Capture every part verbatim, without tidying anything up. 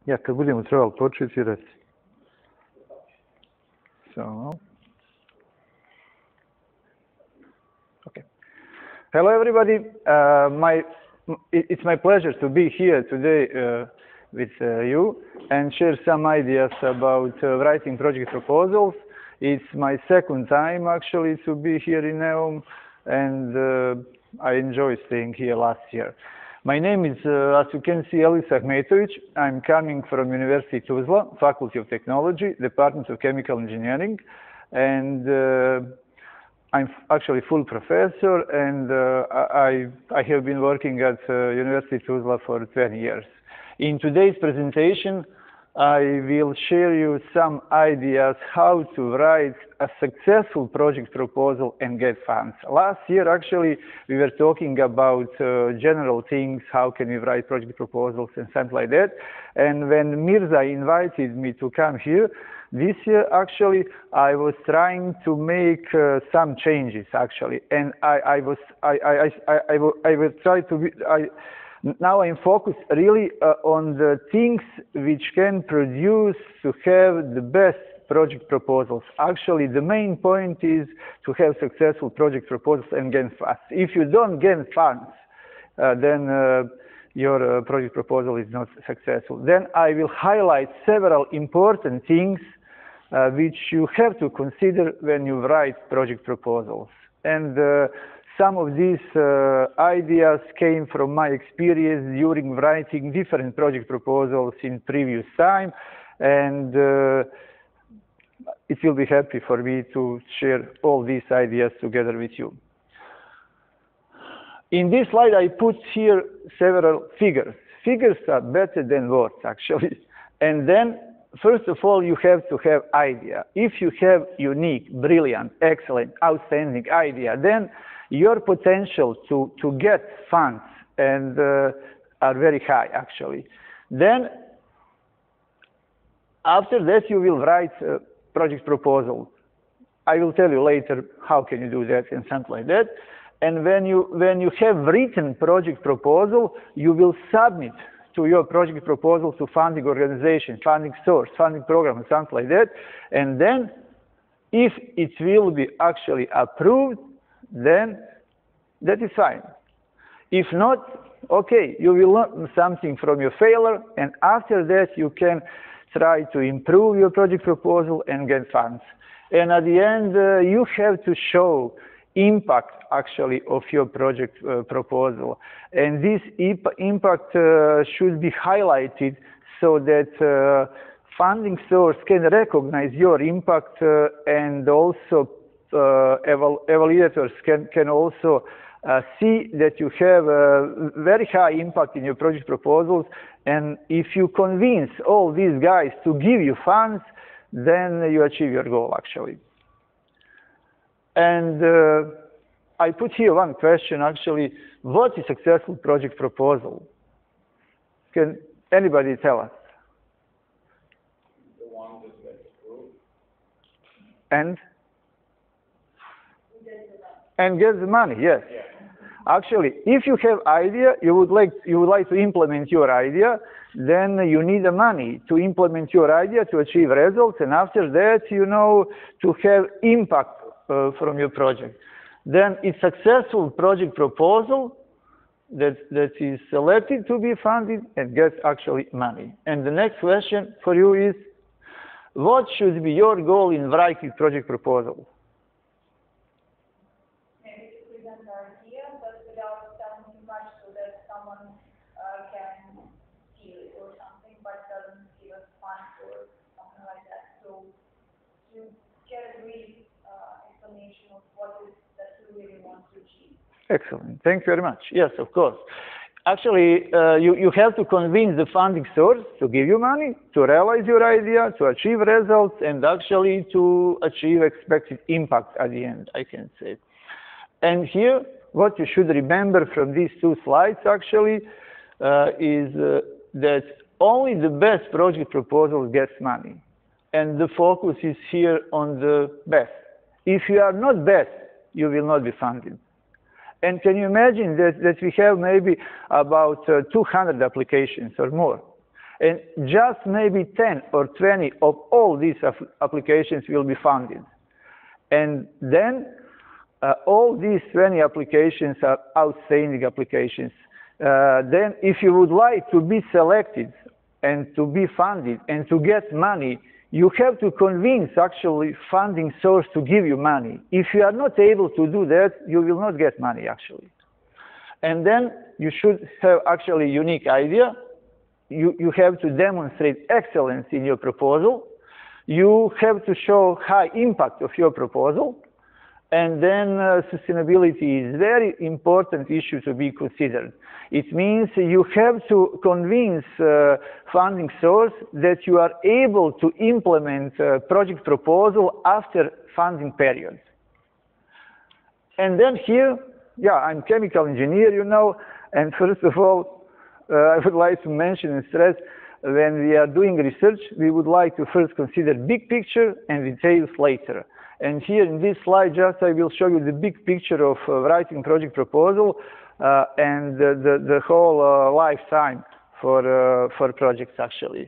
Ja, kad budemo trebali početi, reci. So, okay. Hello, everybody. Uh, my, it's my pleasure to be here today uh, with uh, you and share some ideas about uh, writing project proposals. It's my second time actually to be here in Neum, and uh, I enjoyed staying here last year. My name is, uh, as you can see, Elis Ahmetovic. I'm coming from University Tuzla, Faculty of Technology, Department of Chemical Engineering, and uh, I'm actually full professor, and uh, I, I have been working at uh, University Tuzla for twenty years. In today's presentation, I will share you some ideas how to write a successful project proposal and get funds. Last year, actually, we were talking about uh, general things, how can we write project proposals and something like that. And when Mirza invited me to come here, this year, actually, I was trying to make uh, some changes, actually. And I, I was, I, I, I, I, I, will, I will try to be, I, Now I'm focused really uh, on the things which can produce to have the best project proposals. Actually, the main point is to have successful project proposals and get funds. If you don't get funds, uh, then uh, your uh, project proposal is not successful. Then I will highlight several important things uh, which you have to consider when you write project proposals. And uh, Some of these uh, ideas came from my experience during writing different project proposals in previous time, and uh, it will be happy for me to share all these ideas together with you. In this slide, I put here several figures. Figures are better than words, actually. And then, first of all, you have to have idea. If you have unique, brilliant, excellent, outstanding idea, then your potential to, to get funds and uh, are very high, actually. Then, after that, you will write a project proposal. I will tell you later how can you do that and something like that. And when you, when you have written project proposal, you will submit to your project proposal to funding organization, funding source, funding program, and something like that. And then, if it will be actually approved, then that is fine. If not, okay, you will learn something from your failure, and after that you can try to improve your project proposal and get funds. And at the end, uh, you have to show impact actually of your project uh, proposal. And this impact uh, should be highlighted so that uh, funding source can recognize your impact uh, and also Uh, eval evaluators can, can also uh, see that you have a very high impact in your project proposals. And if you convince all these guys to give you funds, then you achieve your goal, actually. And uh, I put here one question, actually. What is a successful project proposal? Can anybody tell us? The one that gets approved. And? And get the money, yes. Yeah. Actually, if you have idea, you would like you would like to implement your idea, then you need the money to implement your idea to achieve results, and after that, you know, to have impact uh, from your project. Then it's successful project proposal that that is selected to be funded and gets actually money. And the next question for you is, what should be your goal in writing project proposal? Excellent. Thank you very much. Yes, of course. Actually, uh, you, you have to convince the funding source to give you money, to realize your idea, to achieve results, and actually to achieve expected impact at the end, I can say. And here, what you should remember from these two slides, actually, uh, is uh, that only the best project proposal gets money. And the focus is here on the best. If you are not best, you will not be funded. And can you imagine that, that we have maybe about uh, two hundred applications or more? And just maybe ten or twenty of all these applications will be funded. And then uh, all these twenty applications are outstanding applications. Uh, then if you would like to be selected and to be funded and to get money, you have to convince actually funding source to give you money. If you are not able to do that, you will not get money actually. And then you should have actually a unique idea. You, you have to demonstrate excellence in your proposal. You have to show high impact of your proposal. And then uh, sustainability is a very important issue to be considered. It means you have to convince uh, funding source that you are able to implement a project proposal after funding period. And then here, yeah, I'm chemical engineer, you know, and first of all, uh, I would like to mention and stress, when we are doing research, we would like to first consider big picture and details later. And here in this slide, just I will show you the big picture of uh, writing project proposal uh, and the, the, the whole uh, lifetime for, uh, for projects actually.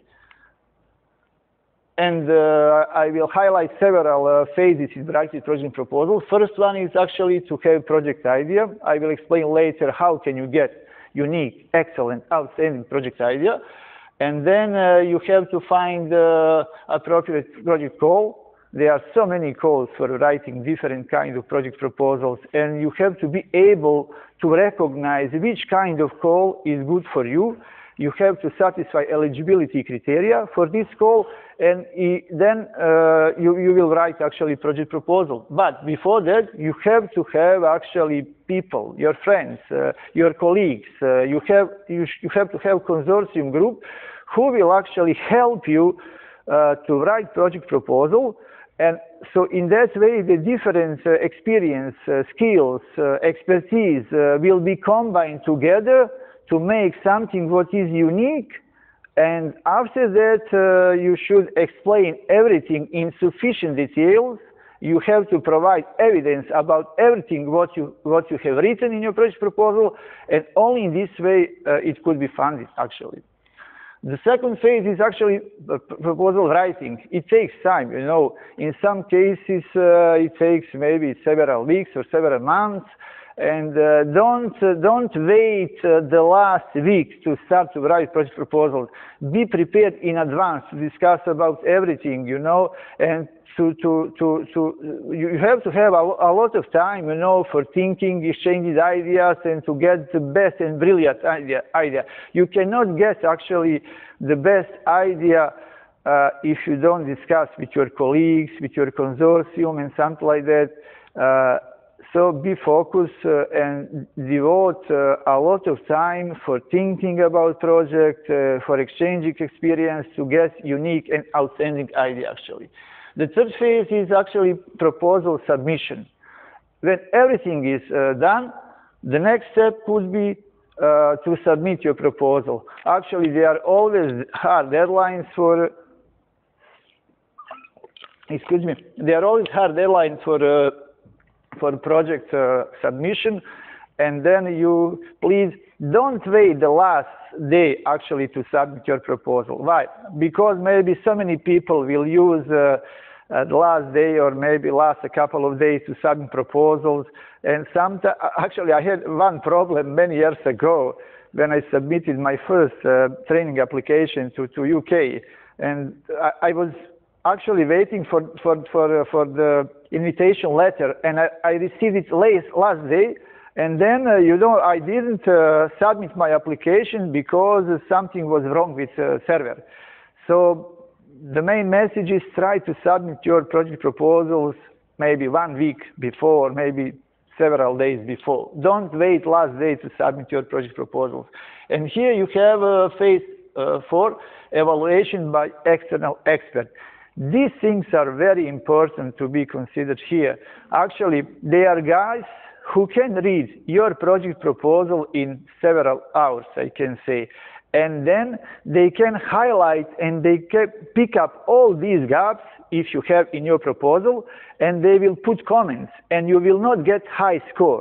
And uh, I will highlight several uh, phases in writing project proposal. First one is actually to have project idea. I will explain later how can you get unique, excellent, outstanding project idea. And then uh, you have to find uh, appropriate project call. There are so many calls for writing different kinds of project proposals, and you have to be able to recognize which kind of call is good for you. You have to satisfy eligibility criteria for this call, and then uh, you, you will write actually project proposal. But before that, you have to have actually people, your friends, uh, your colleagues. Uh, you have you, you have to have consortium group who will actually help you uh, to write project proposal. And so in that way, the different uh, experience, uh, skills, uh, expertise uh, will be combined together to make something what is unique. And after that, uh, you should explain everything in sufficient details. You have to provide evidence about everything what you, what you have written in your project proposal, and only in this way uh, it could be funded, actually. The second phase is actually proposal writing. It takes time, you know. In some cases, uh, it takes maybe several weeks or several months. And uh, don't, uh, don't wait uh, the last week to start to write project proposals. Be prepared in advance to discuss about everything, you know, and to, to, to, to you have to have a, a lot of time, you know, for thinking, exchanging ideas, and to get the best and brilliant idea. idea. You cannot get actually the best idea uh, if you don't discuss with your colleagues, with your consortium, and something like that. Uh, So be focused uh, and devote uh, a lot of time for thinking about project, uh, for exchanging experience to get unique and outstanding idea actually. The third phase is actually proposal submission. When everything is uh, done, the next step could be uh, to submit your proposal. Actually, there are always hard deadlines for, excuse me, there are always hard deadlines for uh, for project uh, submission, and then you please don't wait the last day actually to submit your proposal. Why? Because maybe so many people will use uh, uh, the last day or maybe last a couple of days to submit proposals. And sometimes, actually, I had one problem many years ago when I submitted my first uh, training application to, to U K, and I, I was actually waiting for for for uh, for the invitation letter, and I, I received it late last day, and then uh, you know I didn't uh, submit my application because something was wrong with uh, server. So the main message is try to submit your project proposals maybe one week before, maybe several days before. Don't wait last day to submit your project proposals. And here you have uh, phase uh, four, evaluation by external expert. These things are very important to be considered here. Actually, they are guys who can read your project proposal in several hours, I can say. And then they can highlight and they can pick up all these gaps if you have in your proposal, and they will put comments, and you will not get high score.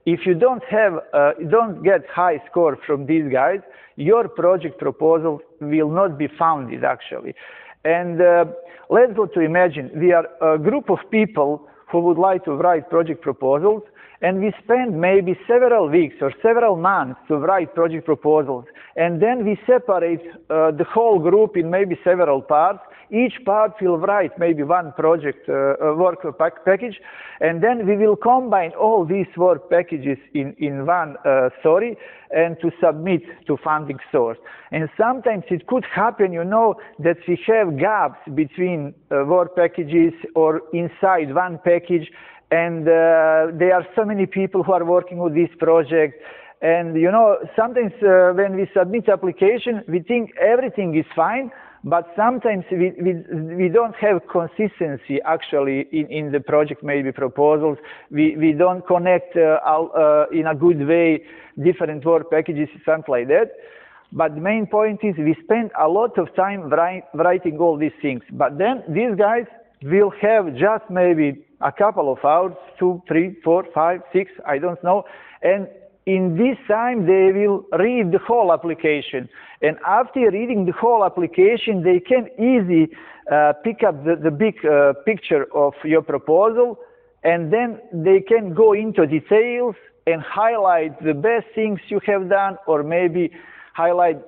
if you don't have, uh, don't get high score from these guys, your project proposal will not be founded actually. And uh, let's go to imagine we are a group of people who would like to write project proposals, and we spend maybe several weeks or several months to write project proposals. And then we separate uh, the whole group in maybe several parts. Each part will write maybe one project uh, work pack package, and then we will combine all these work packages in, in one uh, story and to submit to funding source. And sometimes it could happen, you know, that we have gaps between uh, work packages or inside one package, and uh, there are so many people who are working with this project. And you know, sometimes uh, when we submit application, we think everything is fine, but sometimes we, we, we don't have consistency actually in, in the project maybe proposals. We, we don't connect uh, all, uh, in a good way different work packages, something like that. But the main point is we spend a lot of time write, writing all these things. But then these guys will have just maybe a couple of hours, two, three, four, five, six, I don't know. And in this time, they will read the whole application. And after reading the whole application, they can easily uh, pick up the, the big uh, picture of your proposal, and then they can go into details and highlight the best things you have done, or maybe highlight,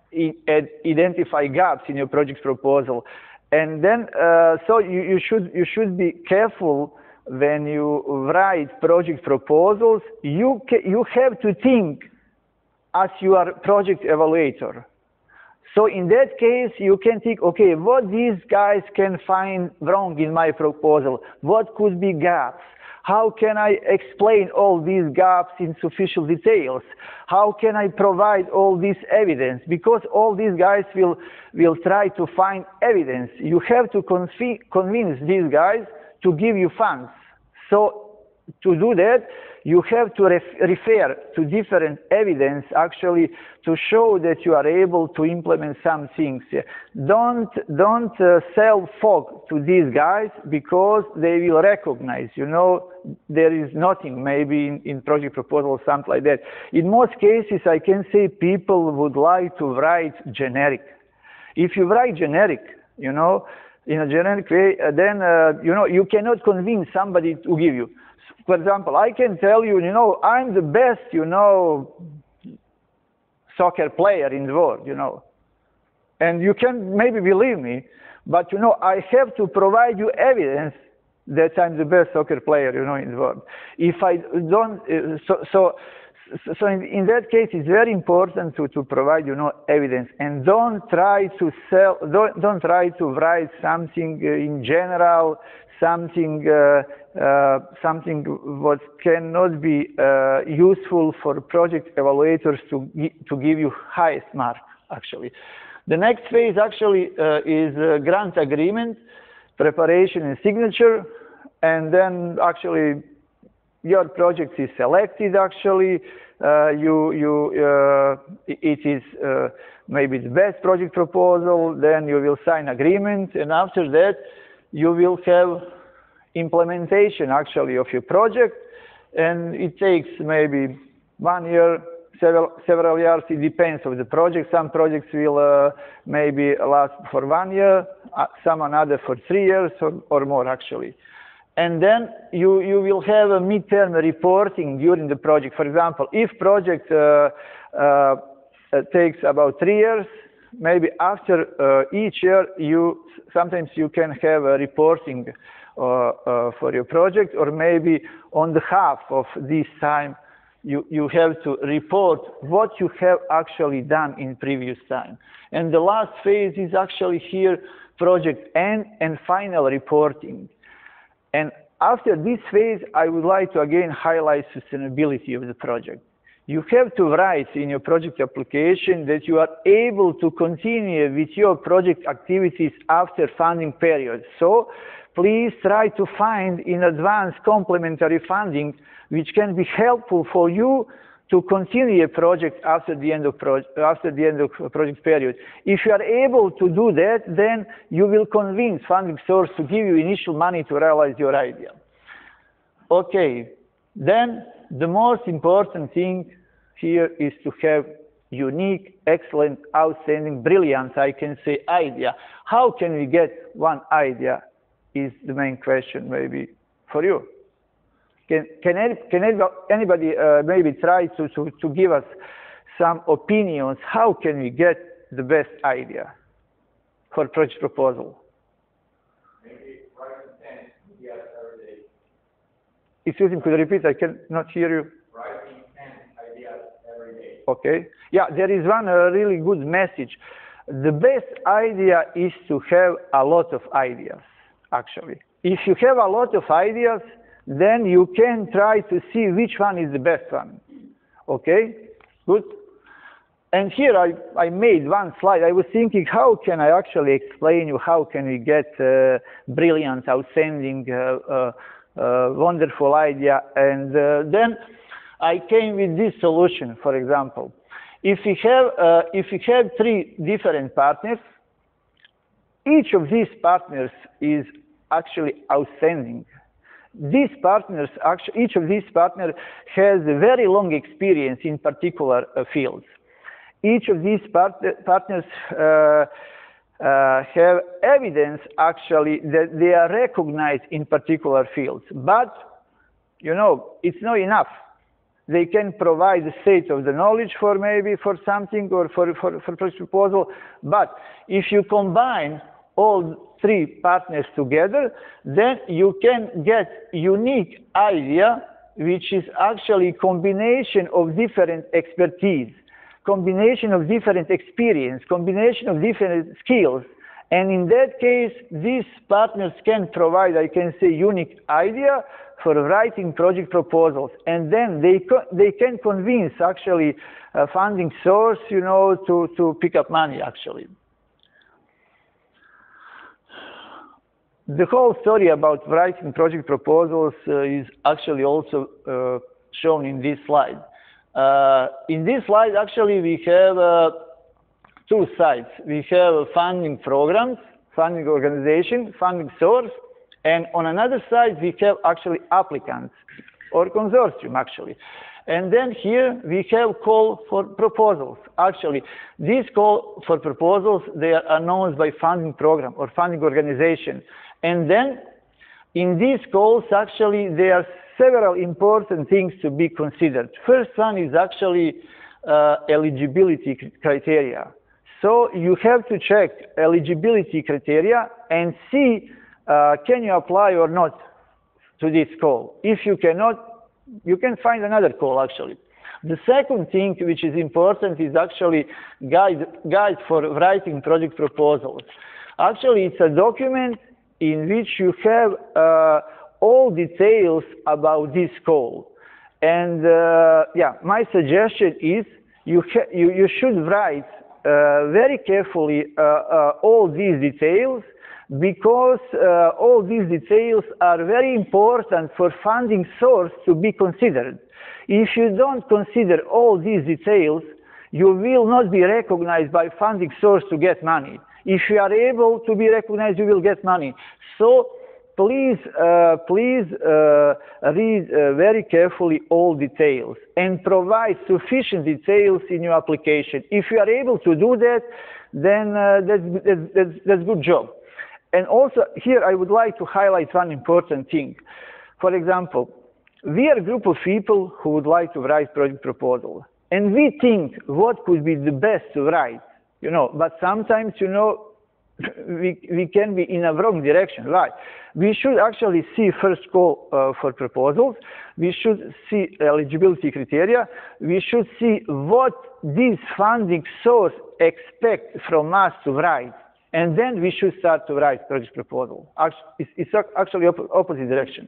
identify gaps in your project proposal. And then, uh, so you, you, should, you should be careful when you write project proposals. You, you have to think as you are project evaluator. So in that case, you can think, okay, what these guys can find wrong in my proposal? What could be gaps? How can I explain all these gaps in sufficient details? How can I provide all this evidence? Because all these guys will, will try to find evidence. You have to convince these guys to give you funds. So to do that, you have to ref refer to different evidence actually to show that you are able to implement some things. Don't, don't uh, sell fog to these guys, because they will recognize, you know, there is nothing maybe in, in project proposal or something like that. In most cases, I can say people would like to write generic. If you write generic, you know, in a generic way, uh, then, uh, you know, you cannot convince somebody to give you. For example, I can tell you, you know, I'm the best, you know, soccer player in the world, you know. And you can maybe believe me, but, you know, I have to provide you evidence that I'm the best soccer player, you know, in the world. If I don't, uh, so, so, so in, in that case, it's very important to, to provide, you know, evidence. And don't try to sell, don't, don't try to write something uh, in general, something uh, uh, something what cannot be uh, useful for project evaluators to gi to give you highest mark actually. The next phase actually uh, is uh, grant agreement, preparation and signature, and then actually your project is selected actually. Uh, you you uh, it is uh, maybe the best project proposal. Then you will sign agreement, and after that you will have implementation actually of your project, and it takes maybe one year, several several years. It depends on the project. Some projects will uh, maybe last for one year, uh, some another for three years or, or more actually. And then you you will have a midterm reporting during the project. For example, if project uh, uh, takes about three years, maybe after uh, each year, you sometimes you can have a reporting uh, uh, for your project, or maybe on the half of this time, you you have to report what you have actually done in previous time. And the last phase is actually here project end and final reporting. And after this phase, I would like to again highlight sustainability of the project. You have to write in your project application that you are able to continue with your project activities after funding period. So please try to find in advance complementary funding which can be helpful for you to continue a project after the end of pro after the end of project period. If you are able to do that, then you will convince funding source to give you initial money to realize your idea. Okay, then the most important thing here is to have unique, excellent, outstanding, brilliant, I can say, idea. How can we get one idea is the main question maybe for you. Can, can, any, can anybody uh, maybe try to, to, to give us some opinions? How can we get the best idea for project proposal? Maybe writing ten ideas every day. Excuse me, could you repeat? I cannot hear you. Writing ten ideas every day. Okay. Yeah, there is one uh, really good message. The best idea is to have a lot of ideas, actually. If you have a lot of ideas, then you can try to see which one is the best one. Okay? Good? And here I, I made one slide. I was thinking, how can I actually explain you how can we get uh, brilliant, outstanding, uh, uh, uh, wonderful idea. And uh, then I came with this solution, for example. If we have, uh, if we have three different partners, each of these partners is actually outstanding. These partners, actually, each of these partners has a very long experience in particular uh, fields. Each of these part partners uh, uh, have evidence, actually, that they are recognized in particular fields. But, you know, it's not enough. They can provide the state of the knowledge for maybe for something or for, for, for project proposal. But if you combine all three partners together, then you can get unique idea, which is actually combination of different expertise, combination of different experience, combination of different skills. And in that case, these partners can provide, I can say, unique idea for writing project proposals. And then they, co they can convince actually a funding source, you know, to, to pick up money actually. The whole story about writing project proposals uh, is actually also uh, shown in this slide. Uh, in this slide, actually, we have uh, two sides. We have funding programs, funding organization, funding source, and on another side, we have actually applicants or consortium, actually. And then here we have call for proposals. Actually, these call for proposals, they are announced by funding program or funding organization. And then in these calls, actually, there are several important things to be considered. First one is actually uh, eligibility criteria. So you have to check eligibility criteria and see uh, can you apply or not to this call. If you cannot, you can find another call actually. The second thing which is important is actually guide, guide for writing project proposals. Actually, it's a document in which you have uh, all details about this call. And uh, yeah, my suggestion is you, you, you should write uh, very carefully uh, uh, all these details, because uh, all these details are very important for funding source to be considered. If you don't consider all these details, you will not be recognized by funding source to get money. If you are able to be recognized, you will get money. So please, uh, please uh, read uh, very carefully all details and provide sufficient details in your application. If you are able to do that, then uh, that's, that's, that's, that's a good job. And also here I would like to highlight one important thing. For example, we are a group of people who would like to write project proposal. And we think what could be the best to write, you know, but sometimes, you know, we, we can be in a wrong direction, right? We should actually see first call uh, for proposals. We should see eligibility criteria. We should see what this funding source expects from us to write. And then we should start to write project proposal. It's, it's actually op opposite direction.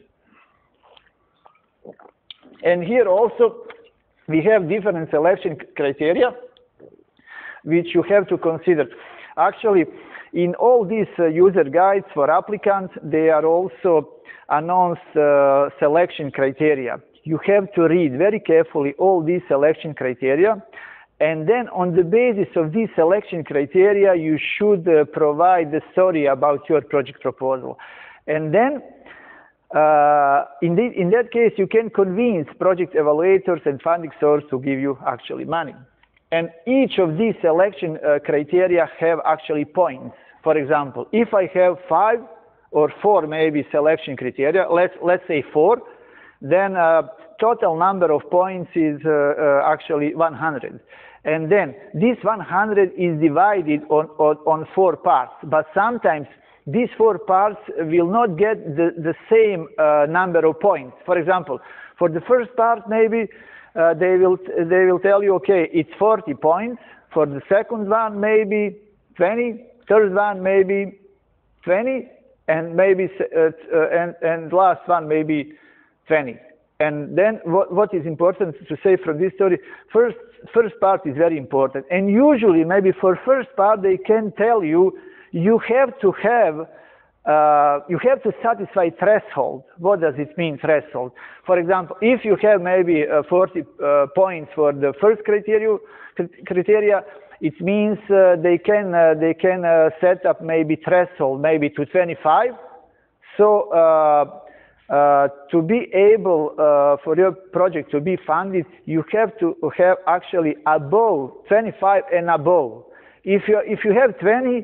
And here also, we have different selection criteria, which you have to consider. Actually, in all these uh, user guides for applicants, they are also announced uh, selection criteria. You have to read very carefully all these selection criteria. And then on the basis of these selection criteria, you should uh, provide the story about your project proposal. And then uh, in, the, in that case, you can convince project evaluators and funding source to give you actually money. And each of these selection uh, criteria have actually points. For example, if I have five or four maybe selection criteria, let's, let's say four, then uh, total number of points is uh, uh, actually one hundred. And then this one hundred is divided on, on, on four parts, but sometimes these four parts will not get the, the same uh, number of points. For example, for the first part maybe uh, they, will, they will tell you, okay, it's forty points. For the second one maybe twenty, third one maybe twenty, and maybe uh, uh, and, and last one maybe twenty. And then what, what is important to say from this story, first, first part is very important. And usually maybe for first part they can tell you, you have to have, uh, you have to satisfy threshold. What does it mean, threshold? For example, if you have maybe uh, forty uh, points for the first criteria, criteria it means uh, they can, uh, they can uh, set up maybe threshold maybe to twenty-five. So, uh, Uh, to be able uh, for your project to be funded, you have to have actually above twenty-five and above. If you if you have twenty,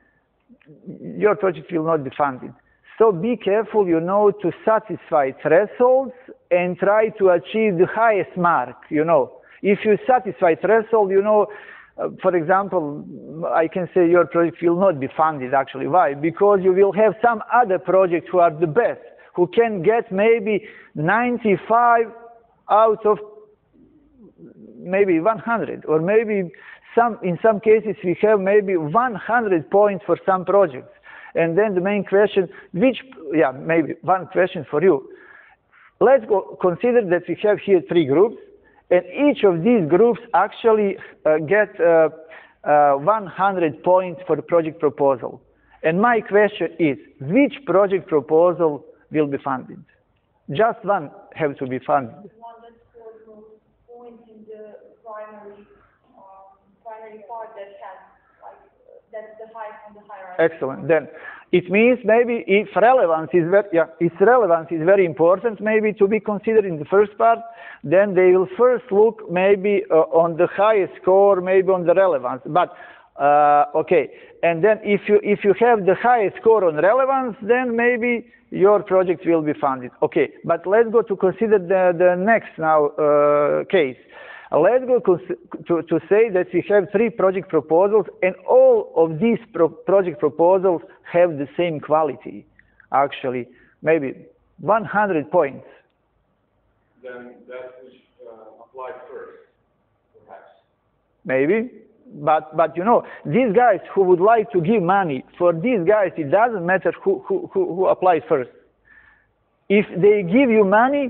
your project will not be funded. So be careful, you know, to satisfy thresholds and try to achieve the highest mark. You know, if you satisfy threshold, you know, uh, for example, I can say your project will not be funded. Actually, why? Because you will have some other projects who are the best, who can get maybe ninety-five out of maybe one hundred, or maybe some, in some cases we have maybe one hundred points for some projects. And then the main question, which, yeah, maybe one question for you. Let's go consider that we have here three groups, and each of these groups actually uh, get uh, uh, one hundred points for the project proposal. And my question is, which project proposal will be funded? Just one have to be funded. One that scores most points in the primary, um, primary part that has, like, that's the highest on the hierarchy. Excellent. Then it means maybe if relevance is very, yeah, if relevance is very important, maybe to be considered in the first part, then they will first look maybe uh, on the highest score, maybe on the relevance. But uh, okay, and then if you if you have the highest score on relevance, then maybe your project will be funded. Okay, but let's go to consider the, the next now uh, case. Let's go to, to say that we have three project proposals, and all of these pro project proposals have the same quality, actually, maybe one hundred points. Then that which uh, applied first, perhaps. Maybe. But, but you know, these guys who would like to give money, for these guys, it doesn't matter who, who, who, who applies first. If they give you money,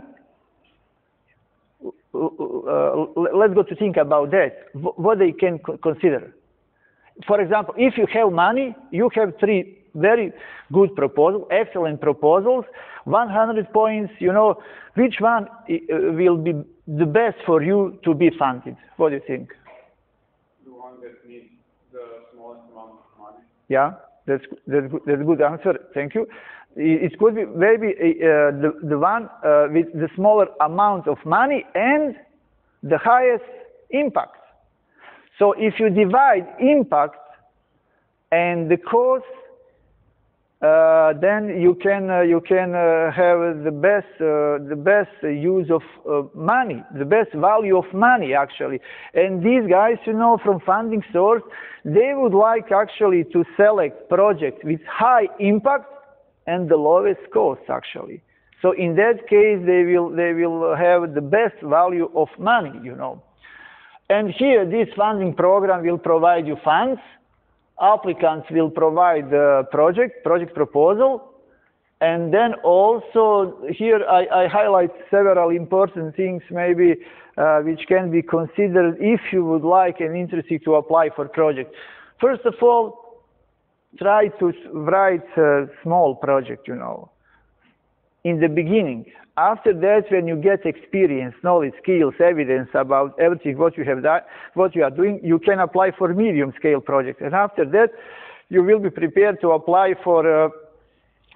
uh, let's go to think about that, what they can consider. For example, if you have money, you have three very good proposals, excellent proposals, one hundred points, you know, which one will be the best for you to be funded? What do you think? That needs the smallest amount of money. Yeah, that's that's good, that's a good answer. Thank you. It could be maybe uh, the the one uh, with the smaller amount of money and the highest impact. So if you divide impact and the cost, uh, then you can uh, you can uh, have the best uh, the best use of uh, money, the best value of money actually. And these guys, you know, from funding source, they would like actually to select projects with high impact and the lowest cost actually. So in that case, they will they will have the best value of money, you know. And here, this funding program will provide you funds. Applicants will provide the project, project proposal, and then also here I, I highlight several important things maybe uh, which can be considered if you would like and interested to apply for project. First of all, try to write a small project, you know, in the beginning. After that, when you get experience, knowledge, skills, evidence about everything what you have done, what you are doing, you can apply for medium scale projects. And after that, you will be prepared to apply for uh,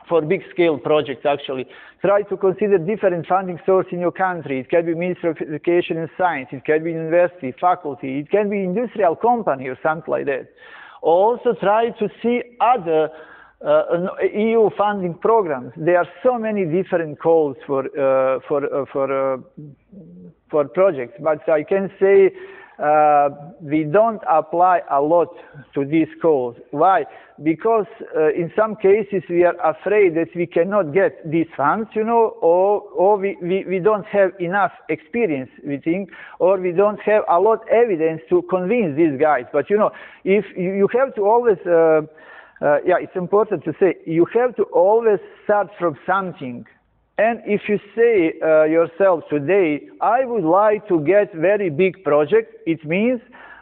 for big scale projects actually. Try to consider different funding sources in your country. It can be Ministry of Education and Science, it can be university, faculty, it can be industrial company or something like that. Also try to see other uh, E U funding programs. There are so many different calls for, uh, for, uh, for, uh, for projects, but I can say Uh, we don't apply a lot to these calls. Why? Because uh, in some cases we are afraid that we cannot get these funds, you know, or, or we, we, we don't have enough experience, we think, or we don't have a lot of evidence to convince these guys. But, you know, if you, you have to always, uh, uh, yeah, it's important to say, you have to always start from something. And if you say uh, yourself today, I would like to get very big project, it means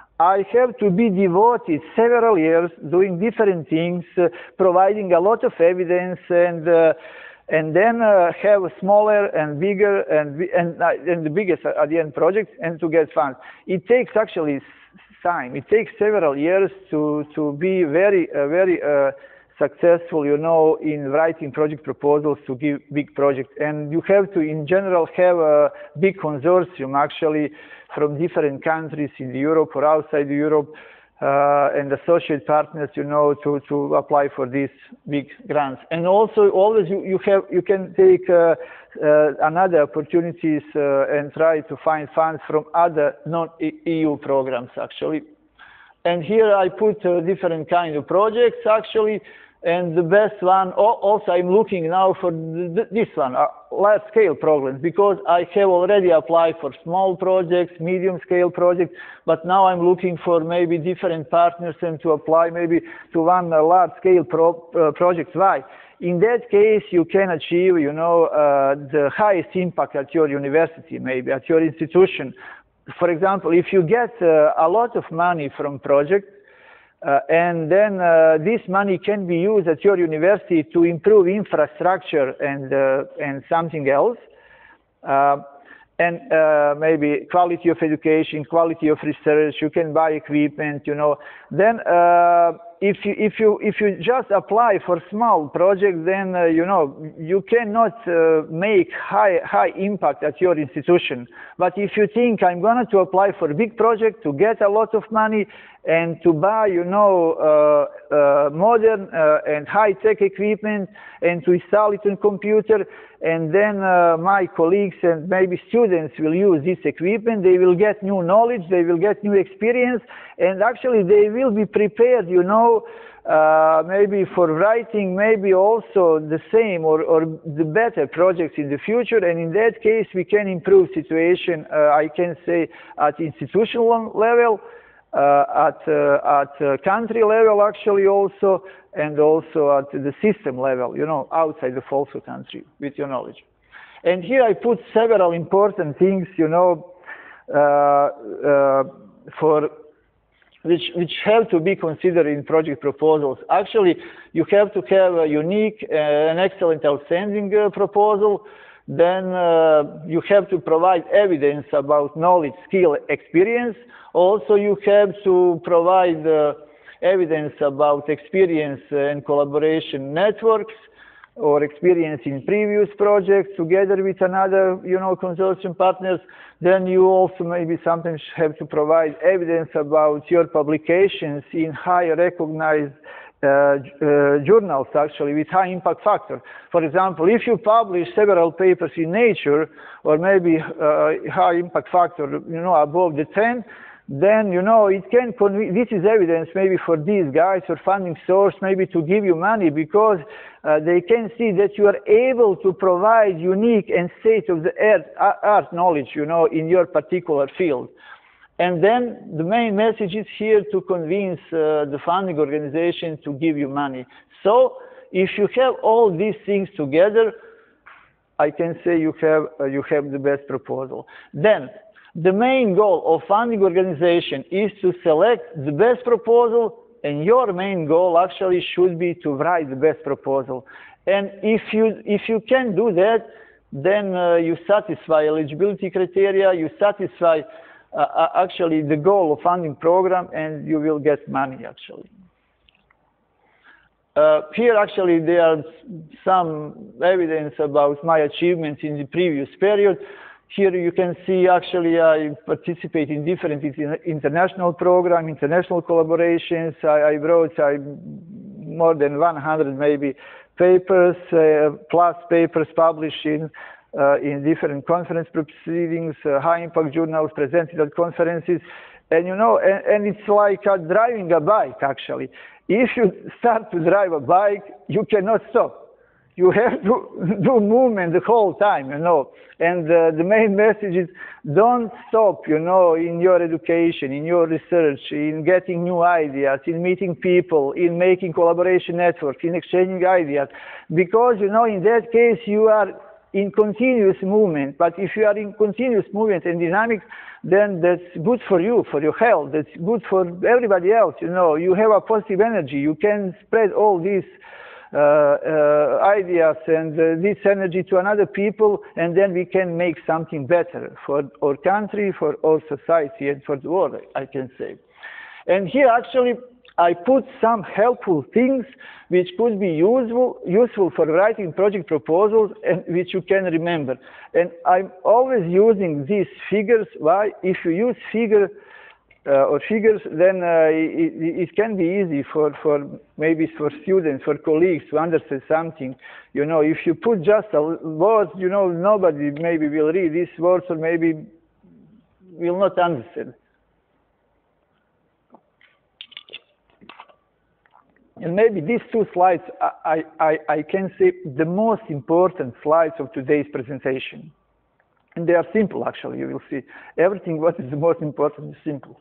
I have to be devoted several years doing different things, uh, providing a lot of evidence, and uh, and then uh, have smaller and bigger and and, uh, and the biggest at the end projects and to get funds. It takes actually time. It takes several years to to be very uh, very. Uh, successful, you know, in writing project proposals to give big projects. And you have to, in general, have a big consortium, actually, from different countries in Europe or outside Europe, uh, and associate partners, you know, to, to apply for these big grants. And also, always you, you, have, you can take uh, uh, another opportunities uh, and try to find funds from other non-E U programs, actually. And here I put uh, different kind of projects, actually. And the best one, also I'm looking now for th this one, uh, large-scale programs, because I have already applied for small projects, medium-scale projects, but now I'm looking for maybe different partners and to apply maybe to one uh, large-scale pro uh, project. Why? In that case, you can achieve, you know, uh, the highest impact at your university, maybe at your institution. For example, if you get uh, a lot of money from projects, Uh, and then uh, this money can be used at your university to improve infrastructure and, uh, and something else. Uh, and uh, maybe quality of education, quality of research, you can buy equipment, you know. Then uh, if, you, if, you, if you just apply for small projects, then, uh, you know, you cannot uh, make high, high impact at your institution. But if you think I'm going to apply for a big project to get a lot of money, and to buy, you know, uh, uh, modern uh, and high-tech equipment, and to install it on computer, and then uh, my colleagues and maybe students will use this equipment, they will get new knowledge, they will get new experience, and actually they will be prepared, you know, uh, maybe for writing, maybe also the same or, or the better projects in the future, and in that case we can improve situation, uh, I can say, at institutional level, Uh, at, uh, at uh, country level actually also, and also at the system level, you know, outside of also country with your knowledge. And here I put several important things, you know, uh, uh, for which, which have to be considered in project proposals. Actually, you have to have a unique, uh, an excellent, outstanding uh, proposal. Then uh, you have to provide evidence about knowledge, skill, experience. Also, you have to provide uh, evidence about experience and collaboration networks or experience in previous projects together with another, you know, consortium partners. Then you also maybe sometimes have to provide evidence about your publications in high recognized Uh, uh, journals, actually, with high impact factor. For example, if you publish several papers in Nature, or maybe uh, high impact factor, you know, above the ten, then, you know, it can convince, this is evidence maybe for these guys or funding source maybe to give you money, because uh, they can see that you are able to provide unique and state-of-the-art art knowledge, you know, in your particular field. And then the main message is here to convince uh, the funding organization to give you money. So if you have all these things together, I can say you have, uh, you have the best proposal. Then the main goal of funding organization is to select the best proposal, and your main goal actually should be to write the best proposal. And if you, if you can do that, then uh, you satisfy eligibility criteria, you satisfy Uh, actually the goal of funding program, and you will get money actually. Uh, here actually there are some evidence about my achievements in the previous period. Here you can see actually I participate in different international programs, international collaborations. I, I wrote I, more than one hundred maybe papers, uh, class papers published in, uh, in different conference proceedings, uh, high impact journals presented at conferences. And you know, and, and it's like uh, driving a bike actually. If you start to drive a bike, you cannot stop. You have to do movement the whole time, you know. And uh, the main message is don't stop, you know, in your education, in your research, in getting new ideas, in meeting people, in making collaboration networks, in exchanging ideas. Because, you know, in that case, you are in continuous movement. But if you are in continuous movement and dynamics, then that's good for you, for your health. That's good for everybody else, you know. You have a positive energy. You can spread all these Uh, uh, ideas and uh, this energy to another people, and then we can make something better for our country, for our society, and for the world, I can say. And here actually I put some helpful things which could be useful, useful for writing project proposals and which you can remember. And I'm always using these figures. Why? If you use figure Uh, or figures, then uh, it, it can be easy for, for maybe for students, for colleagues to understand something. You know, if you put just a word, you know, nobody maybe will read these words or maybe will not understand. And maybe these two slides, I, I, I can say the most important slides of today's presentation. And they are simple, actually, you will see. Everything what is the most important is simple.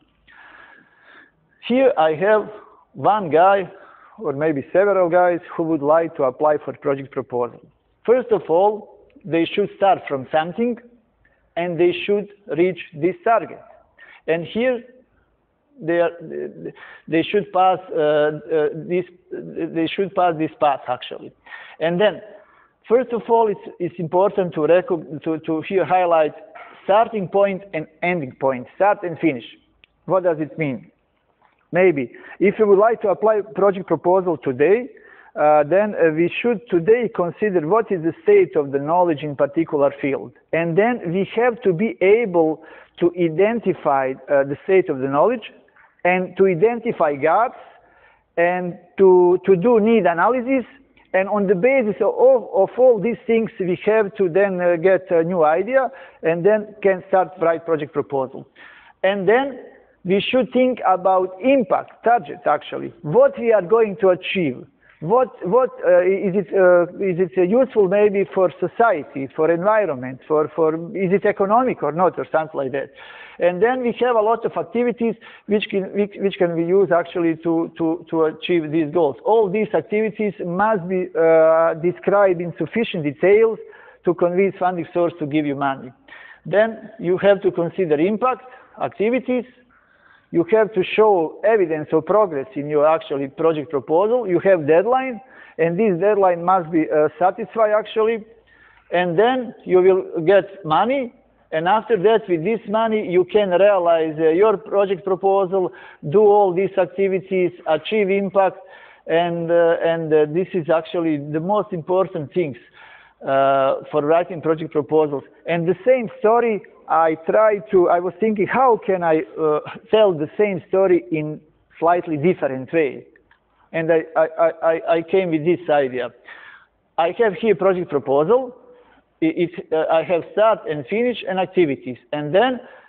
Here I have one guy, or maybe several guys, who would like to apply for project proposal. First of all, they should start from something, and they should reach this target. And here, they, are, they should pass uh, uh, this. They should pass this path actually. And then, first of all, it's, it's important to, to to here highlight starting point and ending point, start and finish. What does it mean? Maybe if you would like to apply project proposal today, uh, then uh, we should today consider what is the state of the knowledge in particular field. And then we have to be able to identify uh, the state of the knowledge and to identify gaps and to, to do need analysis. And on the basis of, of all these things, we have to then uh, get a new idea and then can start write project proposal. And then we should think about impact, target actually, what we are going to achieve. What, what uh, is it, uh, is it useful maybe for society, for environment, for, for, is it economic or not, or something like that. And then we have a lot of activities which can, which, which can be used actually to, to, to achieve these goals. All these activities must be uh, described in sufficient details to convince funding source to give you money. Then you have to consider impact, activities. You have to show evidence of progress in your actually project proposal. You have deadline, and this deadline must be uh, satisfied actually. And then you will get money, and after that, with this money, you can realize uh, your project proposal, do all these activities, achieve impact, and uh, and uh, this is actually the most important things uh, for writing project proposals. And the same story. I tried to, I was thinking, how can I uh, tell the same story in slightly different way? And I, I, I, I came with this idea. I have here project proposal. It, it, uh, I have start and finish and activities. And then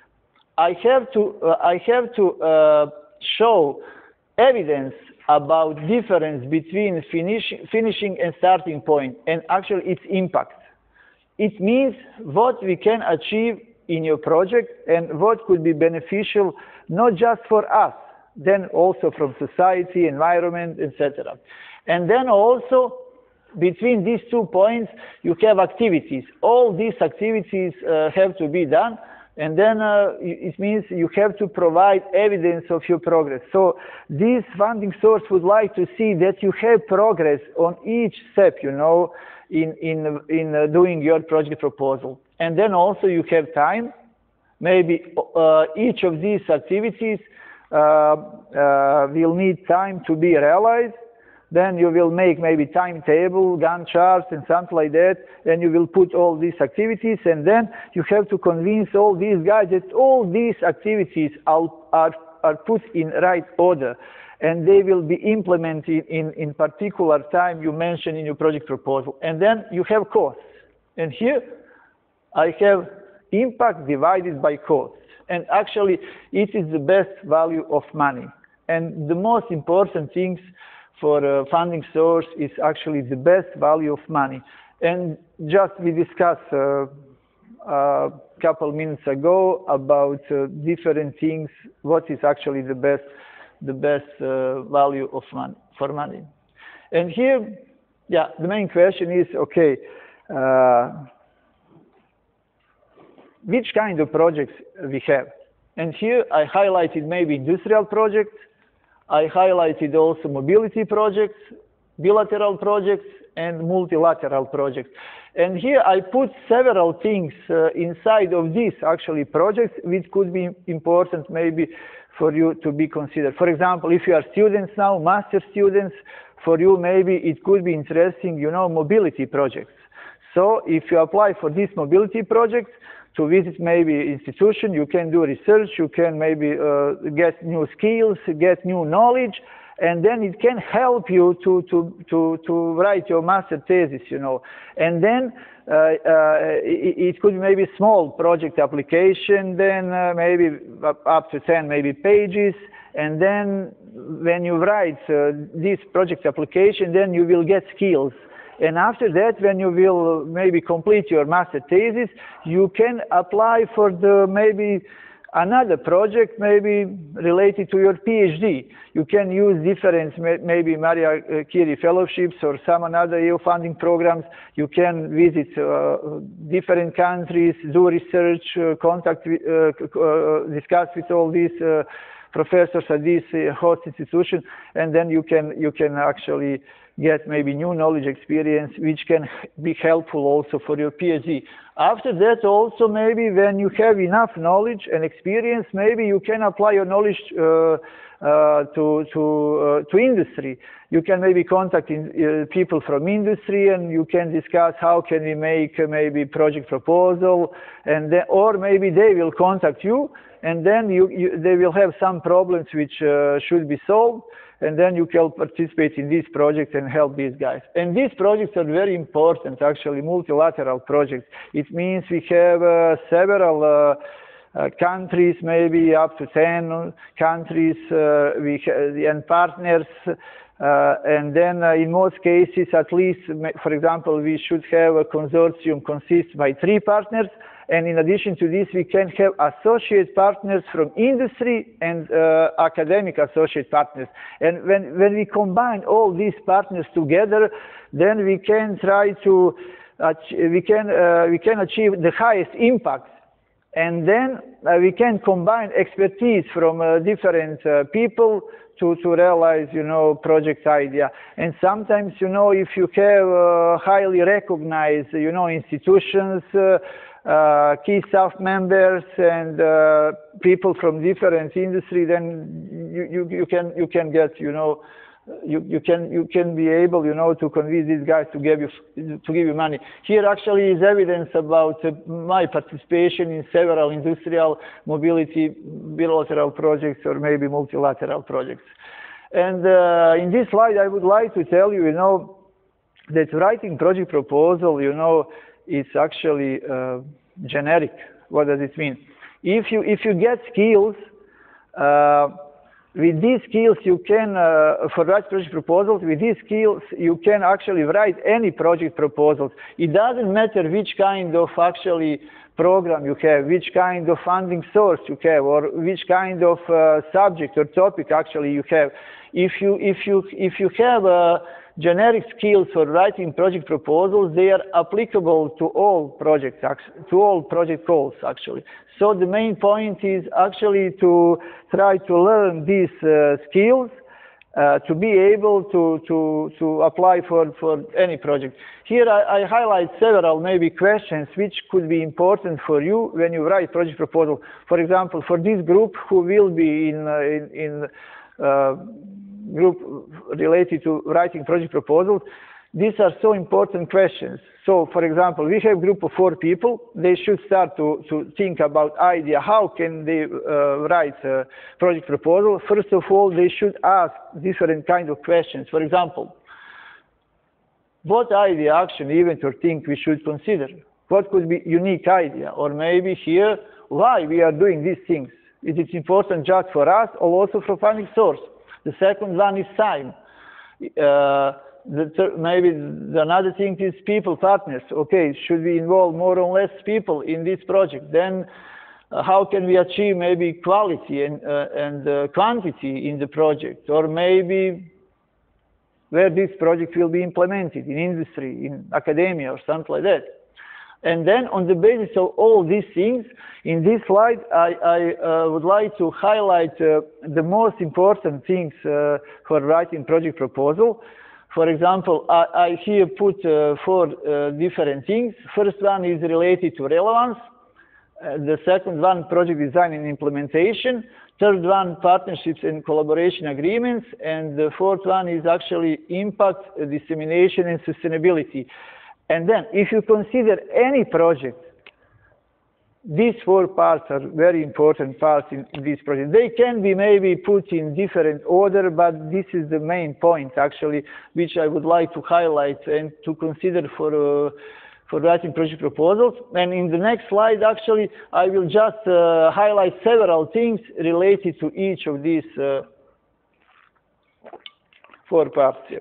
I have to, uh, I have to uh, show evidence about difference between finish, finishing and starting point, and actually its impact. It means what we can achieve in your project and what could be beneficial not just for us, then also from society, environment, et cetera. And then also between these two points you have activities. All these activities uh, have to be done, and then uh, it means you have to provide evidence of your progress. So this funding source would like to see that you have progress on each step, you know, in, in, in uh, doing your project proposal. And then also you have time. Maybe uh, each of these activities uh, uh, will need time to be realized. then you will make maybe timetable, Gantt charts, and something like that, and you will put all these activities, and then you have to convince all these guys that all these activities are, are, are put in right order, and they will be implemented in, in particular time you mentioned in your project proposal. And then you have costs. And here I have impact divided by costs. And actually, it is the best value of money. And the most important things for a funding source is actually the best value of money. And just we discussed uh, a couple minutes ago about uh, different things, what is actually the best, the best uh, value of money, for money. And here, yeah, the main question is, okay, uh, which kind of projects we have? And here I highlighted maybe industrial projects, I highlighted also mobility projects, bilateral projects, and multilateral projects. And here I put several things uh, inside of these actually projects which could be important maybe for you to be considered. For example, if you are students now, master students, for you maybe it could be interesting, you know, mobility projects. So if you apply for these mobility projects, to visit maybe institution, you can do research, you can maybe uh, get new skills, get new knowledge, and then it can help you to, to, to, to write your master thesis, you know. And then uh, uh, it, it could be maybe small project application, then uh, maybe up to ten maybe pages, and then when you write uh, this project application, then you will get skills. And after that, when you will maybe complete your master thesis, you can apply for the maybe another project, maybe related to your PhD. You can use different, maybe Maria Curie fellowships or some another E U funding programs. You can visit uh, different countries, do research, uh, contact, uh, uh, discuss with all these uh, professors at this uh, host institution, and then you can you can actually get maybe new knowledge experience, which can be helpful also for your PhD. After that, also maybe when you have enough knowledge and experience, maybe you can apply your knowledge uh, uh, to to uh, to industry. You can maybe contact in, uh, people from industry, and you can discuss how can we make uh, maybe project proposal, and then, or maybe they will contact you, and then you, you they will have some problems which uh, should be solved. And then you can participate in these projects and help these guys. And these projects are very important, actually, multilateral projects. It means we have uh, several uh, uh, countries, maybe up to ten countries, uh, we and partners. Uh, and then uh, in most cases, at least, for example, we should have a consortium consist by three partners. And in addition to this, we can have associate partners from industry and uh, academic associate partners. And when, when we combine all these partners together, then we can try to, uh, we can, uh, we can achieve the highest impact. And then uh, we can combine expertise from uh, different uh, people to, to realize, you know, project idea. And sometimes, you know, if you have uh, highly recognized, you know, institutions, uh, Uh, key staff members and uh, people from different industry, then you, you, you can you can get you know you, you can you can be able you know to convince these guys to give you to give you money. Here actually is evidence about uh, my participation in several industrial mobility bilateral projects or maybe multilateral projects. And uh, in this slide, I would like to tell you you know that writing project proposal you know. It's actually uh, generic. What does it mean? If you if you get skills, uh, with these skills you can uh, for write project proposals. With these skills you can actually write any project proposals. It doesn't matter which kind of actually program you have, which kind of funding source you have, or which kind of uh, subject or topic actually you have. If you if you if you have a generic skills for writing project proposals, they are applicable to all projects, to all project goals, actually. So the main point is actually to try to learn these uh, skills uh, to be able to, to, to apply for, for any project. Here I, I highlight several maybe questions which could be important for you when you write project proposal. For example, for this group who will be in, uh, in, in uh, group related to writing project proposals. These are so important questions. So, for example, we have a group of four people. They should start to, to think about idea. How can they uh, write a project proposal? First of all, they should ask different kind of questions. For example, what idea, action, event, or thing we should consider? What could be unique idea? Or maybe here, why we are doing these things? Is it important just for us or also for funding source? The second one is time. Uh, The maybe the another thing is people, partners. Okay, should we involve more or less people in this project? Then uh, how can we achieve maybe quality and, uh, and uh, quantity in the project? Or maybe where this project will be implemented, in industry, in academia, or something like that. And then on the basis of all these things, in this slide, I, I uh, would like to highlight uh, the most important things uh, for writing project proposal. For example, I, I here put uh, four uh, different things. First one is related to relevance. Uh, the second one, project design and implementation. Third one, partnerships and collaboration agreements. And the fourth one is actually impact, uh, dissemination, and sustainability. And then, if you consider any project, these four parts are very important parts in, in this project. They can be maybe put in different order, but this is the main point, actually, which I would like to highlight and to consider for, uh, for writing project proposals. And in the next slide, actually, I will just uh, highlight several things related to each of these uh, four parts here.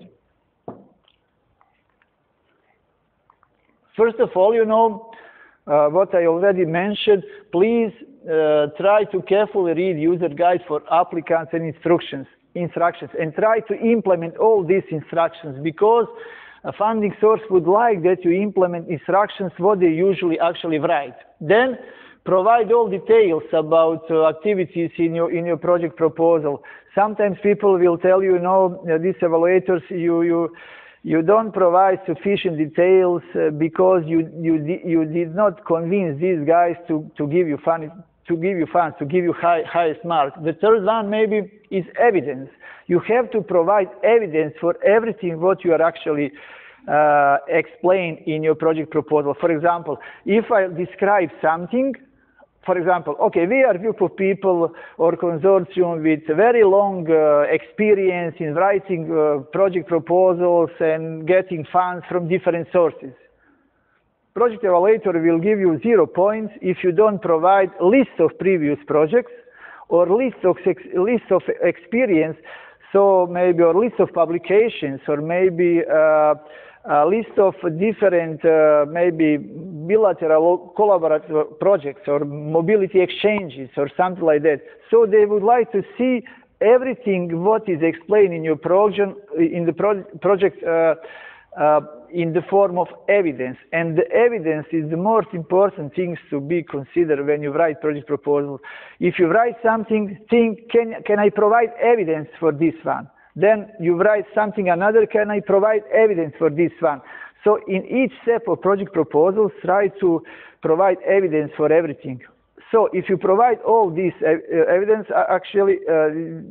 First of all, you know, Uh, what I already mentioned, please uh, try to carefully read user guide for applicants and instructions, instructions, and try to implement all these instructions, because a funding source would like that you implement instructions what they usually actually write. Then provide all details about uh, activities in your in your project proposal. Sometimes people will tell you, no, uh, these evaluators, you you. You don't provide sufficient details uh, because you you di you did not convince these guys to to give you fund to give you funds to give you high highest mark. The third one maybe is evidence. You have to provide evidence for everything what you are actually uh, explain in your project proposal. For example, if I describe something. For example, okay, we are a group of people or consortium with very long uh, experience in writing uh, project proposals and getting funds from different sources. Project evaluator will give you zero points if you don't provide list of previous projects or list of list of experience, so maybe or list of publications, or maybe uh, a list of different uh, maybe bilateral collaborative projects or mobility exchanges or something like that. So they would like to see everything what is explained in your project in the pro project uh, uh, in the form of evidence. And the evidence is the most important things to be considered when you write project proposals. If you write something, think, can, can I provide evidence for this one? Then you write something another, can I provide evidence for this one? So in each step of project proposals, try to provide evidence for everything. So if you provide all this uh, evidence, actually uh,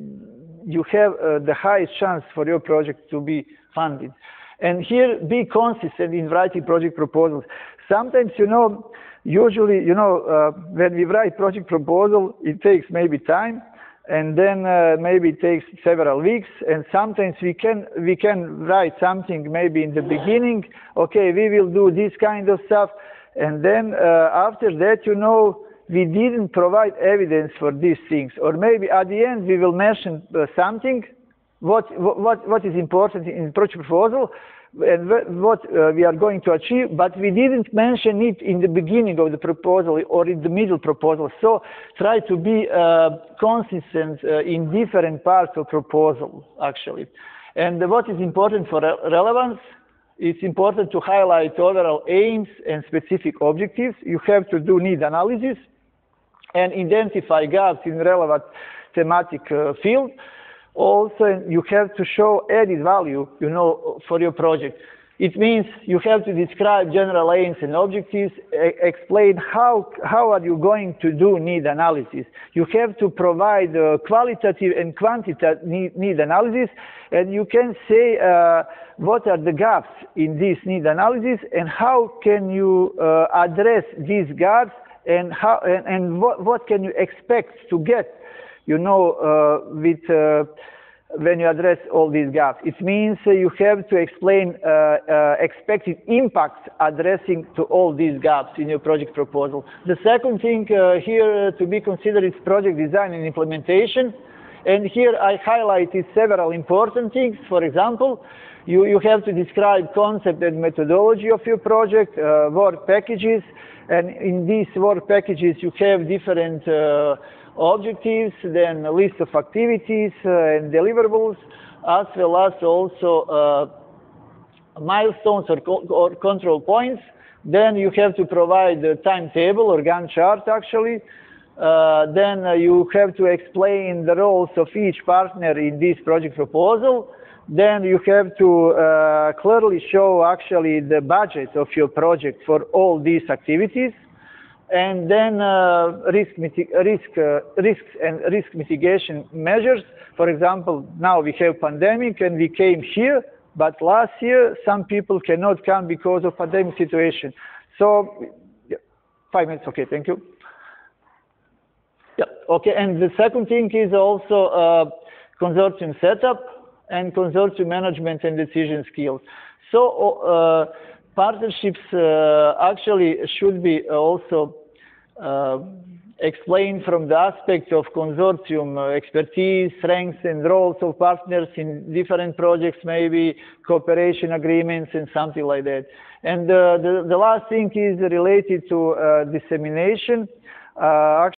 you have uh, the highest chance for your project to be funded. And here, be consistent in writing project proposals. Sometimes, you know, usually, you know, uh, when we write project proposal, it takes maybe time. And then uh, maybe it takes several weeks, and sometimes we can we can write something maybe in the beginning. Okay, we will do this kind of stuff, and then uh, after that, you know, we didn't provide evidence for these things, or maybe at the end we will mention uh, something what what what is important in project proposal, and what uh, we are going to achieve, but we didn't mention it in the beginning of the proposal or in the middle proposal. So try to be uh, consistent uh, in different parts of proposal, actually. And what is important for re relevance, it's important to highlight overall aims and specific objectives. You have to do need analysis and identify gaps in relevant thematic uh, field. Also, you have to show added value, you know, for your project. It means you have to describe general aims and objectives, e explain how, how are you going to do need analysis. You have to provide uh, qualitative and quantitative need, need analysis, and you can say uh, what are the gaps in this need analysis and how can you uh, address these gaps, and, how, and, and what, what can you expect to get, you know, uh, with uh, when you address all these gaps. It means uh, you have to explain uh, uh, expected impact addressing to all these gaps in your project proposal. The second thing uh, here to be considered is project design and implementation. And here I highlighted several important things. For example, you, you have to describe concept and methodology of your project, uh, work packages, and in these work packages you have different uh, objectives, then a list of activities uh, and deliverables, as well as also uh, milestones or, co or control points. Then you have to provide a timetable or Gantt chart actually. Uh, then uh, you have to explain the roles of each partner in this project proposal. Then you have to uh, clearly show actually the budget of your project for all these activities. And then uh, risk, risk, uh, risks and risk mitigation measures. For example, now we have pandemic and we came here, but last year some people cannot come because of pandemic situation. So, yeah, five minutes, okay, thank you. Yeah, okay, and the second thing is also uh, consortium setup and consortium management and decision skills. So uh, partnerships uh, actually should be also uh, explained from the aspect of consortium uh, expertise, strengths, and roles of partners in different projects, maybe cooperation agreements and something like that. And uh, the, the last thing is related to uh, dissemination. Uh,